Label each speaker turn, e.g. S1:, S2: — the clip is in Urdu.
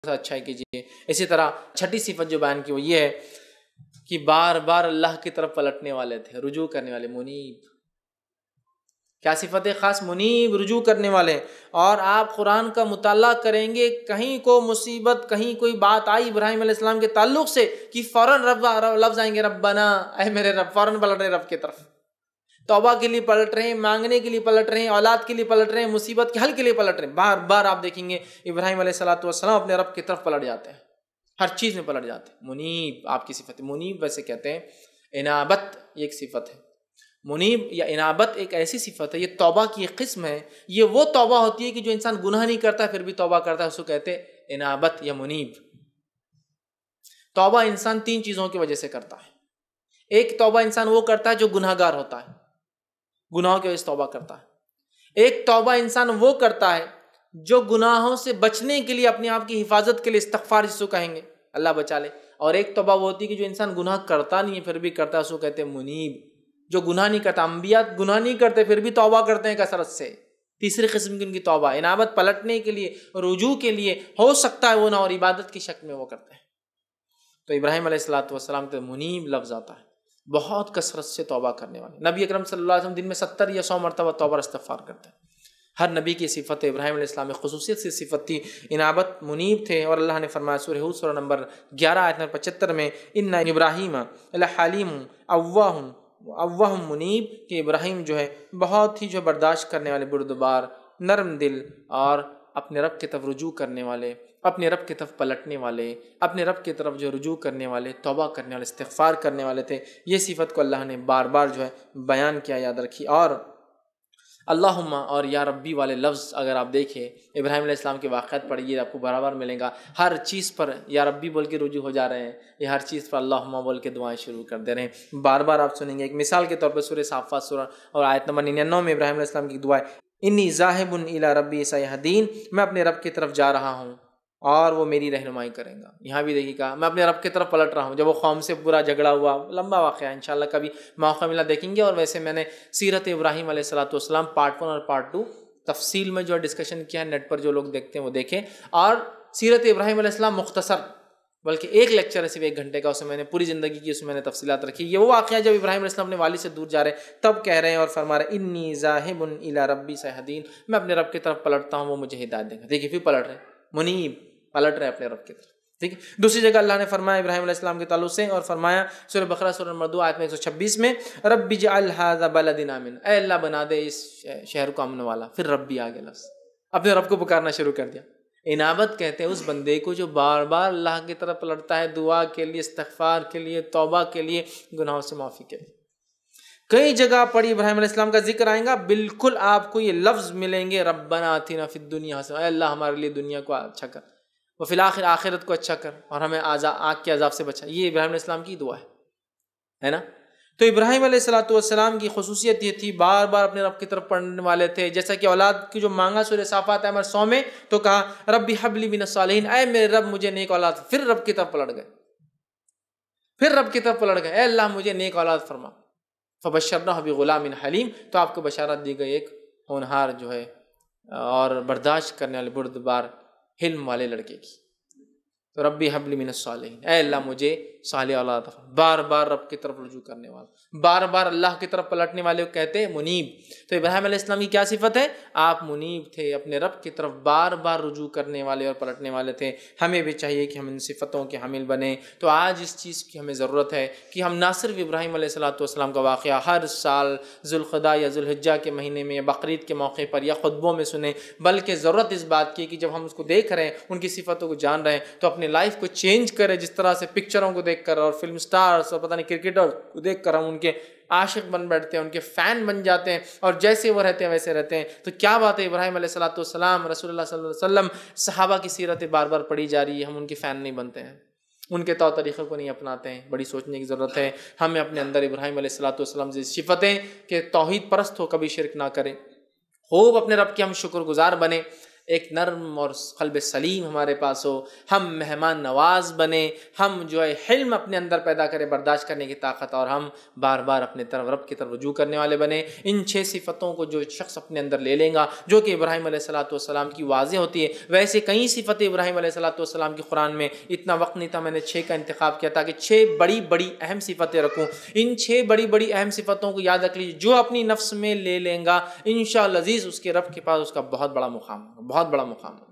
S1: اچھائی کیجیے۔ اسی طرح چھٹی صفت جو بیان کی وہ یہ ہے کہ بار بار اللہ کی طرف پلٹنے والے تھے، رجوع کرنے والے، منیب۔ کیا صفت خاص؟ منیب، رجوع کرنے والے۔ اور آپ قرآن کا مطالعہ کریں گے، کہیں کو مصیبت، کہیں کوئی بات آئی ابراہیم علیہ السلام کے تعلق سے کہ فوراً لفظ آئیں گے ربنا، اے میرے رب، فوراً پلٹ رہے رب کی طرف، توبہ کے لیے پلٹ رہے ہیں، مانگنے کے لیے پلٹ رہے ہیں، اولاد کے لیے پلٹ رہے ہیں، مصیبت کے حل کے لیے پلٹ رہے ہیں۔ بار بار آپ دیکھیں گے ابراہیم علیہ السلام اپنے رب کی طرف پلٹ جاتے ہیں، ہر چیز میں پلٹ جاتے ہیں۔ منیب آپ کی صفت ہے۔ منیب ویسے کہتے ہیں انابت، یہ ایک صفت ہے۔ منیب یا انابت ایک ایسی صفت ہے، یہ توبہ کی ایک قسم ہے۔ یہ وہ توبہ ہوتی ہے کہ جو انسان گناہ نہیں کرتا پھر بھی توبہ کرتا ہے، اس کو کہتے ہیں انابت یا منیب۔ توبہ انسان تین چیزوں کی وجہ سے کرتا ہے۔ ایک، توبہ انسان وہ کرتا ہے جو گناہ گار ہوتا ہے، گناہوں کی وجہ سے توبہ کرتا ہے۔ ایک توبہ انسان وہ کرتا ہے جو گناہوں سے بچنے کے لیے، اپنے آپ کی حفاظت کے لیے استغفار جس کو کہیں گے، اللہ بچا لے۔ اور ایک توبہ وہ ہوتی ہے کہ جو انسان گناہ کرتا نہیں ہے پھر بھی کرتا ہے، اس کو کہتے ہیں منیب، جو گناہ نہیں کرتا۔ انبیاء گناہ نہیں کرتے پھر بھی توبہ کرتے ہیں کثرت سے۔ تیسری قسم کی ان کی توبہ انابت، پلٹنے کے لیے، رجوع کے لیے، ہو سکتا ہے وہ نہ، اور عبادت کی شکل میں وہ کرتے ہیں۔ تو ابراہیم علیہ السلام کے منیب لفظ آتا ہے، بہت کثرت سے توبہ کرنے والے۔ نبی اکرم صلی اللہ علیہ وسلم دن میں 70 یا 100 مرتبہ توبہ استغفار کرتے ہیں۔ ہر نبی کی صفت ہے، ابراہیم علیہ السلام میں خصوصیت سے صفت تھی، انابت، منیب تھے۔ اور اللہ نے فرمایا سورہ ہود سورہ نمبر 11 آیت نمبر 75 میں، ان ابراہیم لحلیم اوّاہ منیب، کہ ابراہیم جو ہے بہت ہی جو برداشت کرنے والے، بردبار، نرم دل، اور اپنے رب کی طرف رجوع کرنے والے، اپنے رب کی طرف پلٹنے والے، اپنے رب کی طرف جو رجوع کرنے والے، توبہ کرنے والے، استغفار کرنے والے تھے۔ یہ صفت کو اللہ نے بار بار جو ہے بیان کیا، یاد رکھی۔ اور اللہم اور یا ربی والے لفظ اگر آپ دیکھیں، ابراہیم علیہ السلام کے واقعات پڑھیے، آپ کو برابر ملیں گا، ہر چیز پر یا ربی بول کے رجوع ہو جا رہے ہیں، یہ ہر چیز پر اللہم بول کے دعائیں شروع کر دے رہے ہیں۔ بار بار آپ سنیں گے، ایک مثال کے طور پر سورہ صافات سورہ اور آیت نمبر 99 میں ابراہیم علیہ السلام کی دعا ہے، انی ذاہب الی ربی سیہدین، میں اپنے رب کی طرف جا رہا ہوں اور وہ میری رہنمائی کریں گا۔ یہاں بھی دیکھیے گا، میں اپنے رب کی طرف پلٹ رہا ہوں۔ جب وہ قوم سے برا جھگڑا ہوا، لمبا واقعہ ہے، انشاءاللہ کبھی موقع ملا دیکھیں گے۔ اور ویسے میں نے سیرت ابراہیم علیہ السلام پارٹ 1 اور پارٹ 2 تفصیل میں جو ڈسکشن کیا ہے، نیٹ پر جو لوگ دیکھتے ہیں وہ دیکھیں۔ اور سیرت ابراہیم علیہ السلام مختصر، بلکہ ایک لیکچر ہے صرف 1 گھنٹے کا، اس میں میں نے پوری زندگی کی، اس میں نے تفصیلات رکھی۔ یہ وہ واقعہ جب ابراہیم علیہ السلام اپنے والد سے دور جا رہے ہیں، تب کہہ رہے ہیں اور فرما رہے ہیں انی ذاہب الی ربی سیہدین، میں اپنے رب کی طرف پلٹتا ہوں، وہ مجھے ہدایت دے گا۔ دیکھیے پھر پلٹ رہے، منیب، پلٹ رہے اپنے رب کی طرف۔ ٹھیک ہے۔ دوسری جگہ اللہ نے فرمایا ابراہیم علیہ السلام کے تعلق سے، اور فرمایا سورہ بقرہ سورہ نمبر 2 آیت میں 126 میں، رب اجعل ھذا بلدا آمنا، اے اللہ بنا دے اس شہر کو امن والا۔ پھر ربی آگے لفظ، اپنے رب کو پکارنا شروع کر دیا۔ انابت کہتے ہیں اس بندے کو جو بار بار اللہ کی طرف پلٹتا ہے، دعا کے لیے، استغفار کے لیے، توبہ کے لیے، گناہوں سے معافی کے لیے۔ کئی جگہ پڑھی ابراہیم علیہ السلام کا ذکر آئے گا، بالکل آپ کو یہ لفظ ملیں گے، ربنا آتنا فی الدنیا حسنہ، اے اللہ ہمارے لیے دنیا کو اچھا کر، وفی الآخرہ آخرت کو اچھا کر، اور ہمیں آگ کے عذاب سے بچا۔ یہ ابراہیم علیہ السلام کی دعا ہے نا۔ تو ابراہیم علیہ السلام کی خصوصیت یہ تھی، بار بار اپنے رب کی طرف پڑھنے والے تھے۔ جیسا کہ اولاد کی جو مانگا سورہ صافات نمبر 100 میں، تو کہا ربی حب لی من الصالحین، اے میرے رب مجھے نیک اولاد۔ پھر رب کی طرف پلٹ گئے، پھر رب کی طرف پلٹ گئے، اے اللہ مجھے نیک اولاد فرما۔ فبشرناہ بغلام حلیم، تو آپ کو بشارت دی گئی ایک ہونہار جو ہے اور برداشت کرنے والے، بردبار، حلم والے لڑکے کی۔ تو ربی حب لی من الصالحین، اے اللہ مجھے صالح اولاد فرما۔ بار بار رب کی طرف رجوع کرنے والا، بار بار اللہ کی طرف پلٹنے والے کو کہتے ہیں منیب۔ تو ابراہیم علیہ السلام کی کیا صفت ہے؟ آپ منیب تھے، اپنے رب کی طرف بار بار رجوع کرنے والے اور پلٹنے والے تھے۔ ہمیں بھی چاہیے کہ ہم ان صفتوں کے حامل بنیں۔ تو آج اس چیز کی ہمیں ضرورت ہے کہ ہم نہ صرف ابراہیم علیہ السلام کا واقعہ ہر سال ذوالقعدہ یا ذوالحجہ کے مہینے میں یا بقرعید کے موقع پر یا خطبوں میں سنیں، بلکہ ضرورت اس بات کی کہ جب ہم اس کو دیکھ رہے ہیں، ان کی صفتوں کو جان رہے ہیں، تو اپنے لائف کو چینج کریں۔ جس طرح سے پکچروں کو دیکھ کر اور فلم سٹارز اور پتہ نہیں کرکٹر کو دیکھ کر ہم ان کے عاشق بن بیٹھتے ہیں، ان کے فین بن جاتے ہیں، اور جیسے وہ رہتے ہیں ویسے رہتے ہیں، تو کیا بات ہے ابراہیم علیہ السلام، رسول اللہ صلی اللہ علیہ وسلم، صحابہ کی سیرتیں بار بار پڑھی جا رہی ہے، ہم ان کے فین نہیں بنتے ہیں، ان کے طور طریقوں کو نہیں اپناتے ہیں۔ بڑی سوچنے کی ضرورت ہے۔ ہمیں اپنے اندر ابراہیم علیہ السلام سے صفتیں کہ توحید پرست ہو، کبھی شرک نہ کریں، خوب اپنے رب کے ہم شکر گزار بنیں۔ ایک نرم اور قلب سلیم ہمارے پاس ہو، ہم مہمان نواز بنیں، ہم جو ہے حلم اپنے اندر پیدا کریں، برداشت کرنے کی طاقت، اور ہم بار بار اپنے طرف رب کی طرف رجوع کرنے والے بنیں۔ ان 6 صفتوں کو جو شخص اپنے اندر لے لیں گا، جو کہ ابراہیم علیہ السلام کی واضح ہوتی ہے، ویسے کئی صفتیں ابراہیم علیہ السلام کی قرآن میں، اتنا وقت نہیں تھا، میں نے 6 کا انتخاب کیا تاکہ 6 بڑی بڑی اہم صفتیں رکھوں۔ ان 6 بڑی بڑی اہم صفتوں کو یاد رکھ لیجیے، جو اپنی نفس میں لے لیں گا انشاءاللہ عزیز اس کے رب کے پاس اس کا بہت بڑا مقام، بہت بڑا مقام۔